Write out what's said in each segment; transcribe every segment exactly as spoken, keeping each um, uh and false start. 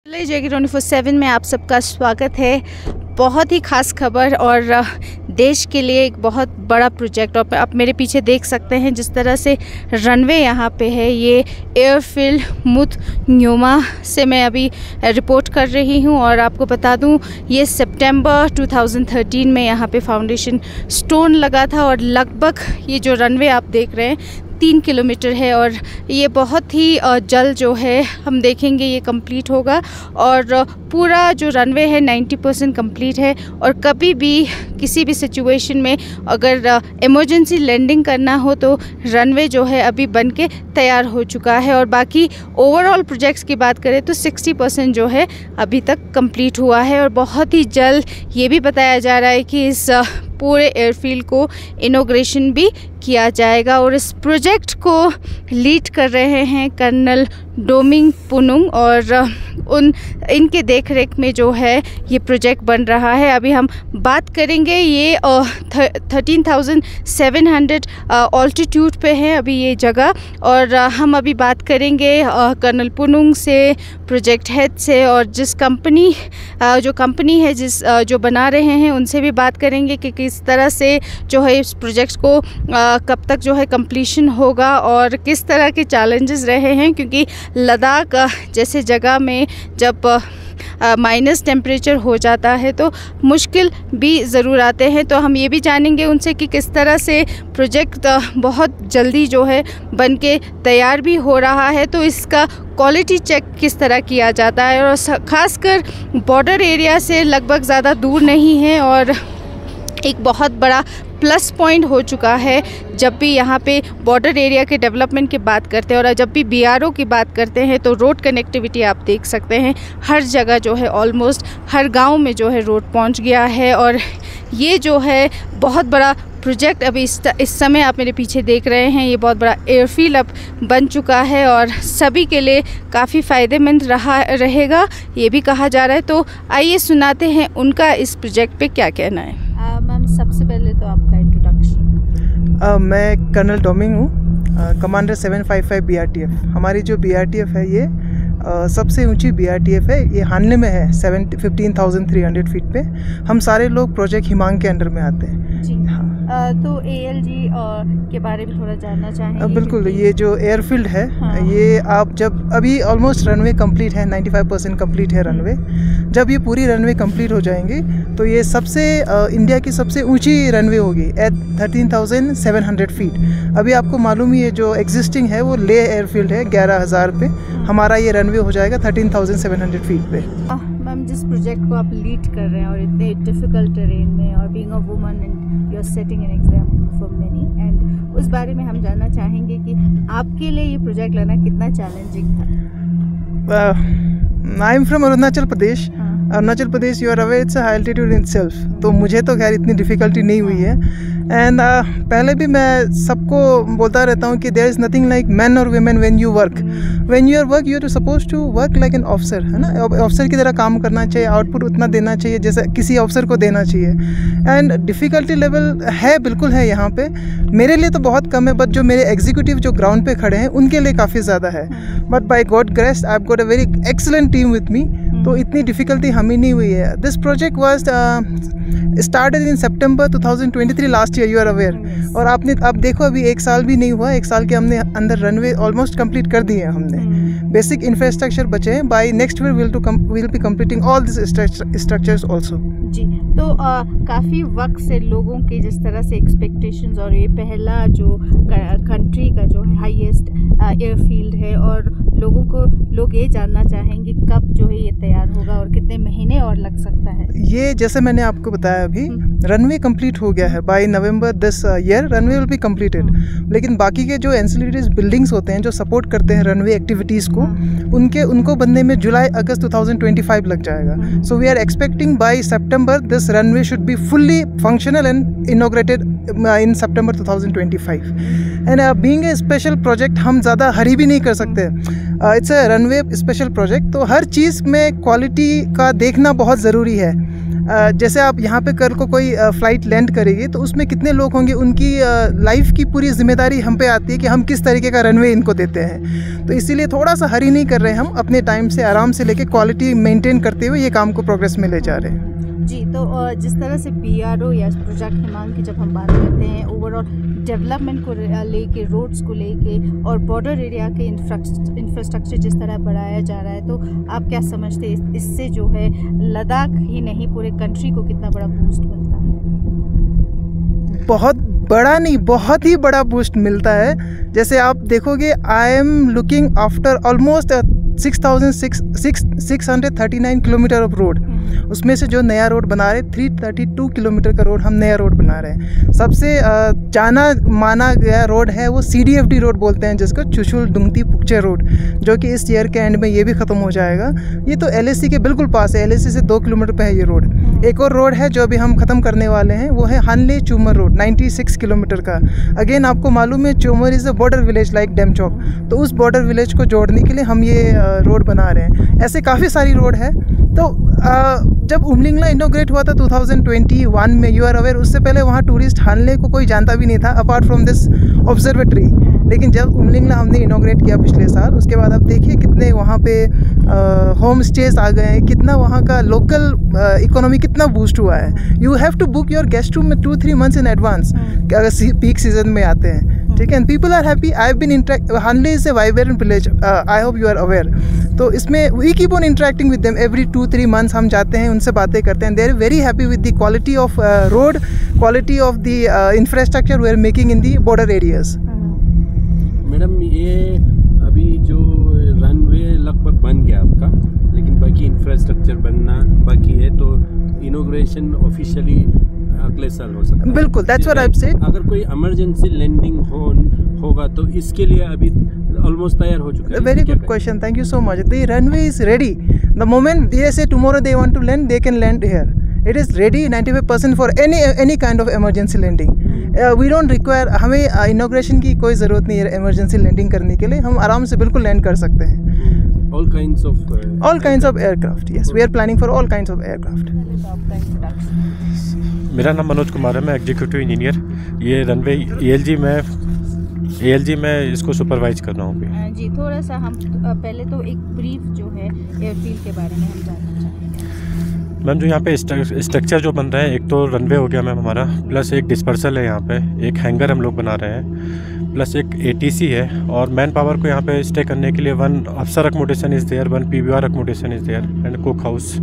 JK twenty four seven में आप सबका स्वागत है। बहुत ही ख़ास खबर और देश के लिए एक बहुत बड़ा प्रोजेक्ट। और आप मेरे पीछे देख सकते हैं जिस तरह से रनवे यहाँ पे है, ये एयरफील्ड मुत न्योमा से मैं अभी रिपोर्ट कर रही हूँ। और आपको बता दूँ ये सितंबर टू थाउजेंड थर्टीन में यहाँ पे फाउंडेशन स्टोन लगा था और लगभग ये जो रनवे आप देख रहे हैं तीन किलोमीटर है और ये बहुत ही जल्द जो है हम देखेंगे ये कंप्लीट होगा। और पूरा जो रनवे है नब्बे परसेंट कंप्लीट है और कभी भी किसी भी सिचुएशन में अगर इमरजेंसी लैंडिंग करना हो तो रनवे जो है अभी बन के तैयार हो चुका है। और बाकी ओवरऑल प्रोजेक्ट्स की बात करें तो साठ परसेंट जो है अभी तक कंप्लीट हुआ है। और बहुत ही जल्द ये भी बताया जा रहा है कि इस पूरे एयरफील्ड को इनॉग्रेशन भी किया जाएगा। और इस प्रोजेक्ट को लीड कर रहे हैं कर्नल डोमिंग पुनुंग और उन इनके देखरेख में जो है ये प्रोजेक्ट बन रहा है। अभी हम बात करेंगे, ये thirteen thousand seven hundred altitude पे है अभी ये जगह। और हम अभी बात करेंगे कर्नल पुनुंग से, प्रोजेक्ट हेड से, और जिस कंपनी जो कंपनी है जिस जो बना रहे हैं उनसे भी बात करेंगे कि किस तरह से जो है इस प्रोजेक्ट को कब तक जो है कंप्लीशन होगा और किस तरह के चैलेंजेस रहे हैं। क्योंकि लद्दाख जैसे जगह में जब माइनस टेम्परेचर हो जाता है तो मुश्किल भी ज़रूर आते हैं। तो हम ये भी जानेंगे उनसे कि किस तरह से प्रोजेक्ट बहुत जल्दी जो है बन के तैयार भी हो रहा है, तो इसका क्वालिटी चेक किस तरह किया जाता है। और ख़ासकर बॉर्डर एरिया से लगभग ज़्यादा दूर नहीं है और एक बहुत बड़ा प्लस पॉइंट हो चुका है जब भी यहाँ पे बॉर्डर एरिया के डेवलपमेंट की बात करते हैं। और जब भी बीआरओ की बात करते हैं तो रोड कनेक्टिविटी आप देख सकते हैं हर जगह जो है ऑलमोस्ट हर गांव में जो है रोड पहुँच गया है। और ये जो है बहुत बड़ा प्रोजेक्ट अभी इस, इस समय आप मेरे पीछे देख रहे हैं, ये बहुत बड़ा एयरफील्ड अब बन चुका है और सभी के लिए काफ़ी फ़ायदेमंद रहा रहेगा ये भी कहा जा रहा है। तो आइए सुनाते हैं उनका इस प्रोजेक्ट पे क्या कहना है। मैम सबसे पहले तो आपका इंट्रोडक्शन। uh, मैं कर्नल डोमिंग हूँ, commander seven five five B R T F. हमारी जो बी आर टी एफ है ये uh, सबसे ऊंची बी आर टी एफ है, ये हानले में है seven fifteen thousand three hundred feet पे। हम सारे लोग प्रोजेक्ट हिमांग के अंडर में आते हैं जी। हाँ। uh, तो ए एल जी के बारे में थोड़ा जानना चाहेंगे? uh, बिल्कुल, ये जो एयरफील्ड है हाँ। ये आप जब अभी ऑलमोस्ट रनवे कंप्लीट है, पचानवे परसेंट कंप्लीट है रनवे। जब ये पूरी रनवे कंप्लीट हो जाएंगी तो ये सबसे uh, इंडिया की सबसे ऊंची रनवे होगी at thirteen thousand seven hundred feet. अभी आपको मालूम ही है जो एग्जिस्टिंग है वो ले एयरफील्ड है ग्यारह हज़ार पे, हमारा ये रनवे हो जाएगा thirteen thousand seven hundred feet पे। मैम जिस प्रोजेक्ट को आप लीड कर रहे हैं और इतने डिफ़िकल्ट टेरेन में और being a woman and you are setting an example for many, and उस बारे में हम जानना चाहेंगे कि आपके लिए ये प्रोजेक्ट लेना कितना चैलेंजिंग था? I am from Arunachal Pradesh. Arunachal Pradesh, you are aware it's high altitude in self, तो मुझे तो खैर इतनी डिफ़िकल्टी नहीं हुई है। एंड uh, पहले भी मैं सबको बोलता रहता हूँ कि there is nothing like man और women when you work. When you are work you are suppose to work like an officer, है ना। ऑफिसर की तरह काम करना चाहिए, आउटपुट उतना देना चाहिए जैसे किसी ऑफिसर को देना चाहिए। एंड डिफ़िकल्टी लेवल है, बिल्कुल है यहाँ पे। मेरे लिए तो बहुत कम है, बट जो मेरे एग्जीक्यूटिव जो ग्राउंड पे खड़े हैं उनके लिए काफ़ी ज़्यादा है। But by God grace I have got a very excellent team with me, तो इतनी डिफ़िकल्टी हमें नहीं हुई है। This project was started in September two thousand twenty three last year, you are aware. और आपने आप देखो अभी एक साल भी नहीं हुआ, एक साल के हमने अंदर रनवे ऑलमोस्ट कंप्लीट कर दिए हैं हमने। बेसिक इंफ्रास्ट्रक्चर बचे हैं, by next year will to will be completing all this structures also. जी, तो uh, काफ़ी वक्त से लोगों के जिस तरह से एक्सपेक्टेशंस और ये पहला जो कंट्री का जो है हाईएस्ट एयरफील्ड है और लोगों को लोग ये जानना चाहेंगे कब जो है ये तैयार होगा और कितने महीने और लग सकता है? ये जैसे मैंने आपको बताया अभी रनवे कंप्लीट हो गया है, by November this year runway will be completed. लेकिन बाकी के जो एंसिलरीज बिल्डिंग्स होते हैं जो सपोर्ट करते हैं रनवे एक्टिविटीज़ को, उनके उनको बनने में जुलाई अगस्त टू थाउजेंड ट्वेंटी फाइव लग जाएगा। So we are expecting by September this runway should be fully functional and inaugurated in September two thousand twenty five. And being a special project हम ज़्यादा हरी भी नहीं कर सकते। It's a runway special project, तो हर चीज़ में क्वालिटी का देखना बहुत ज़रूरी है। जैसे आप यहाँ पे कल को कोई फ़्लाइट लैंड करेगी तो उसमें कितने लोग होंगे, उनकी लाइफ की पूरी जिम्मेदारी हम पे आती है कि हम किस तरीके का रनवे इनको देते हैं। तो इसीलिए थोड़ा सा हरी नहीं कर रहे हैं, हम अपने टाइम से आराम से लेके क्वालिटी मेंटेन करते हुए ये काम को प्रोग्रेस में ले जा रहे हैं। जी, तो जिस तरह से पी आर ओ या प्रोजेक्ट हिमांग की जब हम बात करते हैं ओवरऑल डेवलपमेंट को लेके, रोड्स को लेके और बॉर्डर एरिया के इंफ्रास्ट्रक्चर जिस तरह बढ़ाया जा रहा है, तो आप क्या समझते हैं इससे जो है लद्दाख ही नहीं पूरे कंट्री को कितना बड़ा बूस्ट मिलता है? बहुत बड़ा नहीं, बहुत ही बड़ा बूस्ट मिलता है। जैसे आप देखोगे, I am looking after almost six thousand six hundred thirty nine kilometre of road, उसमें से जो नया रोड बना रहे थ्री थर्टी टू किलोमीटर का रोड हम नया रोड बना रहे हैं। सबसे जाना माना गया रोड है वो C D F D road बोलते हैं, जिसको चुशुल दुंगती पुकचे रोड, जो कि इस ईयर के एंड में ये भी ख़त्म हो जाएगा। ये तो एल ए सी के बिल्कुल पास है, एल ए सी से दो किलोमीटर पे है ये रोड। एक और रोड है जो अभी हम ख़त्म करने वाले हैं, वो है Hanle Chumar road, ninety six kilometre का। अगेन आपको मालूम है Chumar is a border village like Demchok, तो उस बॉर्डर विलेज को जोड़ने के लिए हम ये रोड बना रहे हैं। ऐसे काफ़ी सारी रोड है। तो आ, जब उमलिंगला इनोग्रेट हुआ था टू थाउजेंड ट्वेंटी वन में, यू आर अवेयर, उससे पहले वहाँ टूरिस्ट हानले को कोई जानता भी नहीं था अपार्ट फ्रॉम दिस ऑब्जर्वेटरी। लेकिन जब उमलिंगला हमने इनोग्रेट किया पिछले साल, उसके बाद आप देखिए कितने वहाँ पे होम स्टेज आ गए हैं, कितना वहाँ का लोकल इकोनॉमी कितना बूस्ट हुआ है। You have to book your guest room में two three months in advance अगर पीक सीजन में आते हैं, ठीक है। And people are happy. I have been interact, Hanle is a vibrant village, I hope you are aware. तो इसमें we keep on interacting with them every two three months, हम जाते हैं उनसे बातें करते हैं। They are very happy with the quality of road, quality of the infrastructure we are making in the border areas. Madam, ये अभी जो रनवे लगभग बन गया आपका, लेकिन बाकी इंफ्रास्ट्रक्चर बनना बाकी है, तो इनोग्रेशन ऑफिशियली अगले साल हो सकता है। बिल्कुल, that's what I have said. अगर कोई इमरजेंसी लैंडिंग हो होगा तो इसके लिए अभी ऑलमोस्ट तैयार हो चुका है। Very good question, thank you so much. The runway is ready. The moment they say tomorrow they want to land, they can land here. It is ready ninety five percent for any any kind of emergency landing. We don't require, हमें inauguration uh, की कोई ज़रूरत नहीं है emergency landing करने के लिए। हम आराम से बिल्कुल लैंड कर सकते हैं। All kinds of all kinds of aircraft, yes, we are planning for all kinds of aircraft. मेरा नाम मनोज कुमार है, मैं एग्जीक्यूटिव इंजीनियर। ये रनवे ए एल जी में ए एल जी में इसको सुपरवाइज कर रहा हूँ अभी। जी, थोड़ा सा हम पहले तो एक ब्रीफ जो है एयरफील्ड के बारे में हम जानना चाहेंगे। मैम, जो यहाँ पे स्ट्रक्चर जो बन रहा है, एक तो रनवे हो गया मैम हमारा, प्लस एक डिस्पर्सल है यहाँ पे, एक हैंगर हम लोग बना रहे हैं, प्लस एक ए टी सी है, और मैन पावर को यहाँ पे स्टे करने के लिए वन अफसर accommodation is there, one P V R accommodation is there and cook house.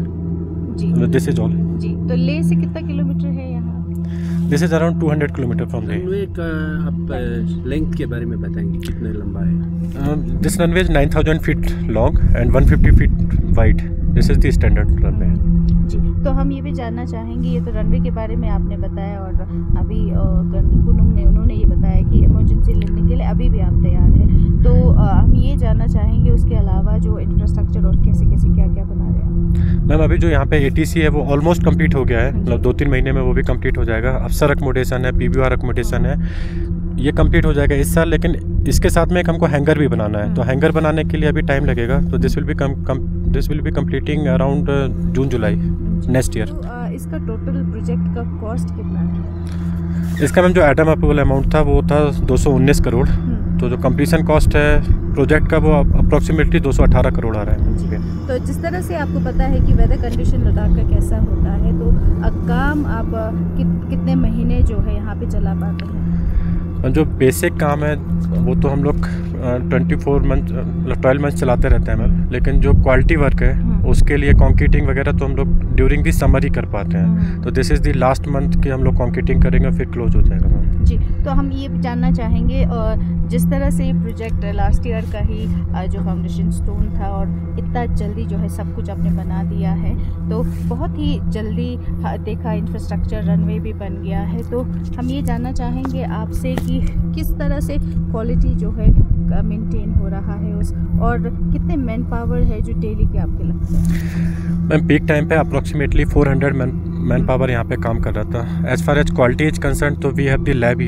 This is all. जी, तो ले से कितना किलोमीटर है यहाँ? This is around two hundred kilometre from Leh. Runway का आप लेंथ के बारे में बताएंगे, कितना लंबा है? This runway is nine thousand feet long and one fifty feet wide. This is the standard runway. जी, तो हम ये भी जानना चाहेंगे, ये तो रनवे के बारे में आपने बताया, और अभी कर्नल कुनुंग ने उन्होंने ये बताया कि इमरजेंसी लैंडिंग के लिए अभी भी आप तैयार हैं। तो हम ये जानना चाहेंगे उसके अलावा जो इंफ्रास्ट्रक्चर और कैसे कैसे क्या क्या बना रहे हैं मैम। अभी जो यहाँ पे ए टी सी है वो ऑलमोस्ट कंप्लीट हो गया है, मतलब दो तीन महीने में वो भी कंप्लीट हो जाएगा। अफसर अकोमोडेशन है, पी वी आर अकोमोडेशन है, ये कंप्लीट हो जाएगा इस साल। लेकिन इसके साथ में एक हमको हैंगर भी बनाना है, तो हैंगर बनाने के लिए अभी टाइम लगेगा। तो this will be this will be completing around June July next year. इसका टोटल प्रोजेक्ट का कॉस्ट कितना है? इसका मैम जो एटम अप्रूवल अमाउंट था वो था दो सौ उन्नीस करोड़, तो जो कंप्लीशन कॉस्ट है प्रोजेक्ट का वो अप्रॉक्सीमेटली दो सौ अठारह करोड़ आ रहा है। तो जिस तरह से आपको पता है कि वेदर कंडीशन लद्दाख का कैसा होता है, तो काम आप कि, कितने महीने जो है यहाँ पे चला पाते हैं? जो बेसिक काम है वो तो हम लोग ट्वेंटी फोर मंथ मतलब ट्वेल्व मंथ चलाते रहते हैं मैम, लेकिन जो क्वालिटी वर्क है उसके लिए कॉन्क्रीटिंग वगैरह तो हम लोग ड्यूरिंग दी समर ही कर पाते हैं। तो this is the last month कि हम लोग कॉन्क्रीटिंग करेंगे, फिर क्लोज हो जाएगा मैम। जी, तो हम ये जानना चाहेंगे, और जिस तरह से ये प्रोजेक्ट लास्ट ईयर का ही जो फाउंडेशन स्टोन था और इतना जल्दी जो है सब कुछ आपने बना दिया है, तो बहुत ही जल्दी देखा इंफ्रास्ट्रक्चर रनवे भी बन गया है। तो हम ये जानना चाहेंगे आपसे कि किस तरह से क्वालिटी जो है मेंटेन हो रहा है उस, और कितने मैन पावर है जो डेली के आपके लगता है? मैम, पीक टाइम पे approximately four hundred man man power यहाँ पे काम कर रहा था। As far as quality is concern, तो we have the lab here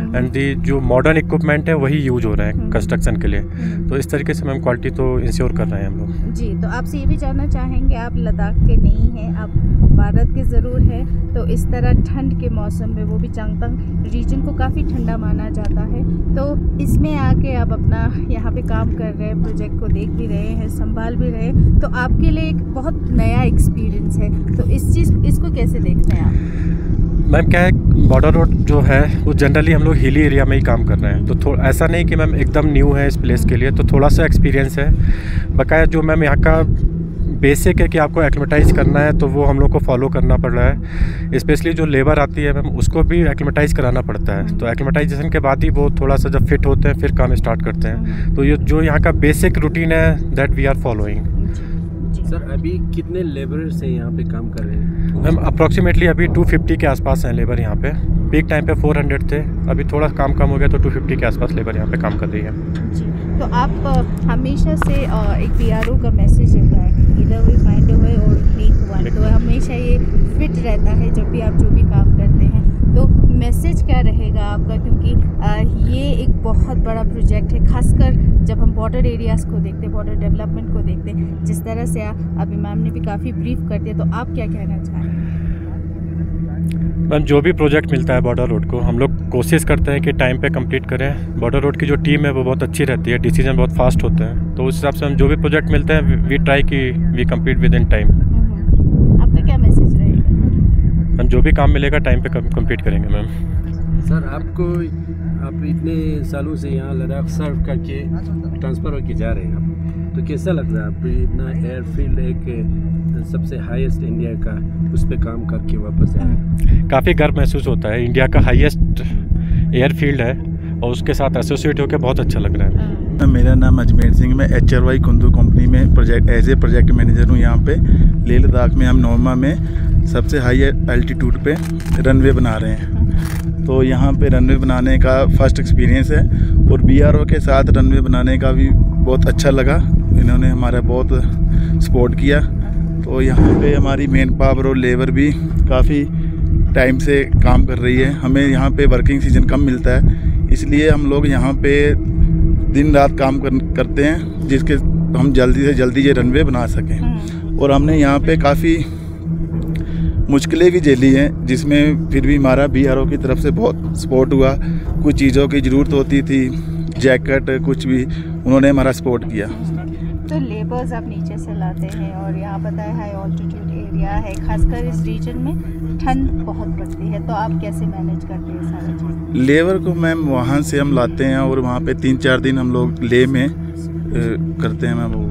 and the जो मॉडर्न इक्विपमेंट है वही यूज हो रहा है कंस्ट्रक्शन के लिए। तो इस तरीके से मैम क्वालिटी तो इंश्योर कर रहे हैं हम लोग। जी, तो आपसे ये भी जानना चाहेंगे, आप लद्दाख के नहीं हैं, आप भारत के ज़रूर हैं, तो इस तरह ठंड के मौसम में, वो भी चांगथंग रीजन को काफ़ी ठंडा माना जाता है, तो इसमें आके आप अपना यहाँ पे काम कर रहे हैं, प्रोजेक्ट को देख भी रहे हैं, संभाल भी रहे हैं, तो आपके लिए एक बहुत नया एक्सपीरियंस है, तो इस चीज़ इसको कैसे देखते हैं आप? मैम क्या है, बॉर्डर रोड जो है वो जनरली हम लोग हिली एरिया में ही काम कर रहे हैं, तो थोड़ा ऐसा नहीं कि मैम एकदम न्यू है इस प्लेस के लिए, तो थोड़ा सा एक्सपीरियंस है। बकाया जो मैम यहाँ का बेसिक है कि आपको एक्लिमेटाइज़ करना है, तो वो हम लोग को फॉलो करना पड़ रहा है। स्पेशली जो लेबर आती है मैम उसको भी एक्लिमेटाइज़ कराना पड़ता है, तो एक्लिमेटाइजेशन के बाद ही वो थोड़ा सा जब फिट होते हैं फिर काम स्टार्ट करते हैं। तो ये जो यहाँ का बेसिक रूटीन है that we are following. Sir अभी कितने लेबरर्स हैं यहाँ पे काम कर रहे हैं? मैम अप्रॉक्सीमेटली अभी दो सौ पचास के आसपास हैं लेबर यहाँ पे। पीक टाइम पे चार सौ थे, अभी थोड़ा काम कम हो गया तो दो सौ पचास के आसपास लेबर यहाँ पे काम कर रही है। जी, तो आप हमेशा से एक पी आर ओ का मैसेज रहता है, इधर वी फाइंड अ वे और मेक वन, तो हमेशा ये फिट रहता है जब भी आप जो भी काम करते हैं, तो मैसेज क्या रहेगा आपका? क्योंकि आ, ये एक बहुत बड़ा प्रोजेक्ट है, खासकर जब हम बॉर्डर एरियाज़ को देखते हैं, बॉर्डर डेवलपमेंट को देखते हैं, जिस तरह से आ, अभी मैम ने भी काफ़ी ब्रीफ कर दिया, तो आप क्या कहना चाहेंगे? मैम जो भी प्रोजेक्ट मिलता है बॉर्डर रोड को हम लोग कोशिश करते हैं कि टाइम पे कंप्लीट करें। बॉर्डर रोड की जो टीम है वो बहुत अच्छी रहती है, डिसीजन बहुत फास्ट होते हैं, तो उस हिसाब से हम जो भी प्रोजेक्ट मिलते हैं वी ट्राई कि we complete within time. आपका क्या मैसेज रहेगा? मैम जो भी काम मिलेगा टाइम पे कंप्लीट करेंगे मैम। सर आपको, आप इतने सालों से यहाँ लद्दाख सर्व करके ट्रांसफ़र होके जा रहे हैं आप, तो कैसा लग रहा है आपको इतना एयरफील्ड एक सबसे हाईएस्ट इंडिया का, उस पर काम करके वापस आए? काफ़ी गर्व महसूस होता है, इंडिया का हाईएस्ट एयरफील्ड है और उसके साथ एसोसिएट होकर बहुत अच्छा लग रहा है। मेरा नाम अजमेर सिंह, मैं H R Y Kundu company में project as a project manager हूँ। यहाँ पे लेह लद्दाख में हम नोरमा में सबसे हाई एल्टीट्यूड पे रनवे बना रहे हैं, तो यहाँ पे रनवे बनाने का फर्स्ट एक्सपीरियंस है और बी आर ओ के साथ रनवे बनाने का भी बहुत अच्छा लगा, इन्होंने हमारा बहुत सपोर्ट किया। तो यहाँ पे हमारी मेन पावर और लेबर भी काफ़ी टाइम से काम कर रही है, हमें यहाँ पे वर्किंग सीजन कम मिलता है, इसलिए हम लोग यहाँ पे दिन रात काम कर, करते हैं जिसके हम जल्दी से जल्दी ये रनवे बना सकें। और हमने यहाँ पे काफ़ी मुश्किलें भी झेली हैं, जिसमें फिर भी हमारा बी आर ओ की तरफ से बहुत सपोर्ट हुआ। कुछ चीज़ों की ज़रूरत होती थी, जैकेट कुछ भी, उन्होंने हमारा सपोर्ट किया। तो लेबर्स आप नीचे से लाते हैं और यहाँ पता है हाई ऑल्टीट्यूड एरिया है, खासकर इस रीजन में ठंड बहुत पड़ती है, तो आप कैसे मैनेज करते हैं सारा चीज़? लेबर को मैम वहाँ से हम लाते हैं और वहाँ पे तीन चार दिन हम लोग लेह में करते हैं मैम।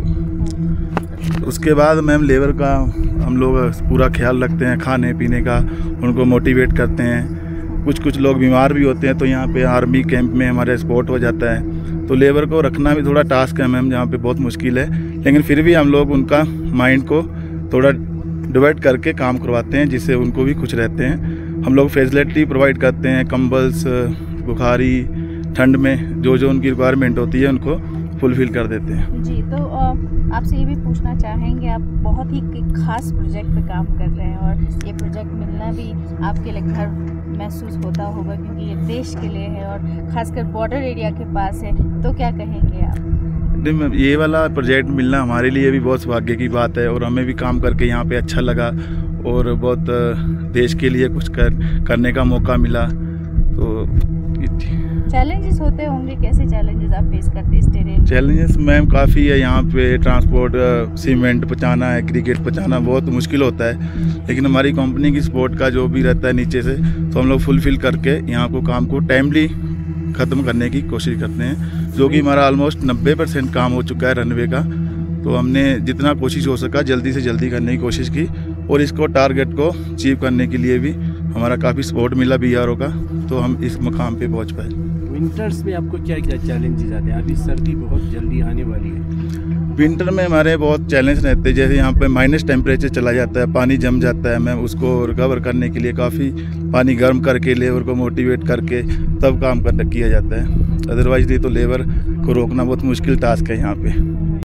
वो उसके बाद मैम लेबर का हम लोग पूरा ख्याल रखते हैं, खाने पीने का, उनको मोटिवेट करते हैं। कुछ कुछ लोग बीमार भी होते हैं, तो यहाँ पे आर्मी कैंप में हमारे सपोर्ट हो जाता है, तो लेबर को रखना भी थोड़ा टास्क है मैम, जहाँ पे बहुत मुश्किल है, लेकिन फिर भी हम लोग उनका माइंड को थोड़ा डिवाइड करके काम करवाते हैं, जिससे उनको भी खुश रहते हैं। हम लोग फैसिलिटी प्रोवाइड करते हैं, कंबल्स, बुखारी, ठंड में जो जो उनकी रिक्वायरमेंट होती है उनको फुलफ़िल कर देते हैं। जी, तो आपसे ये भी पूछना चाहेंगे, आप बहुत ही खास प्रोजेक्ट पे काम कर रहे हैं और ये प्रोजेक्ट मिलना भी आपके लिए गर्व महसूस होता होगा, क्योंकि ये देश के लिए है और ख़ासकर बॉर्डर एरिया के पास है, तो क्या कहेंगे आप? ये वाला प्रोजेक्ट मिलना हमारे लिए भी बहुत सौभाग्य की बात है और हमें भी काम करके यहाँ पे अच्छा लगा और बहुत देश के लिए कुछ कर करने का मौका मिला। तो चैलेंजेस होते होंगे, कैसे चैलेंजेस आप फेस करते हैं इस टेरेन? चैलेंजेस मैम काफ़ी है यहाँ पे, ट्रांसपोर्ट, सीमेंट पहुँचाना है, क्रिकेट पहुँचाना बहुत मुश्किल होता है, लेकिन हमारी कंपनी की सपोर्ट का जो भी रहता है नीचे से, तो हम लोग फुलफ़िल करके यहाँ को काम को टाइमली ख़त्म करने की कोशिश करते हैं, जो कि हमारा ऑलमोस्ट नब्बे परसेंट काम हो चुका है रनवे का। तो हमने जितना कोशिश हो सका जल्दी से जल्दी करने की कोशिश की और इसको टारगेट को अचीव करने के लिए भी हमारा काफ़ी सपोर्ट मिला बी आर ओ का, तो हम इस मुकाम पे पहुंच पाए। विंटर्स में आपको क्या क्या चैलेंजेस आते हैं? अभी सर्दी बहुत जल्दी आने वाली है। विंटर में हमारे बहुत चैलेंज रहते हैं, जैसे यहाँ पे माइनस टेम्परेचर चला जाता है, पानी जम जाता है, मैम उसको रिकवर करने के लिए काफ़ी पानी गर्म करके लेबर को मोटिवेट करके तब काम कर किया जाता है, अदरवाइज ये तो लेबर को रोकना बहुत मुश्किल टास्क है यहाँ पे।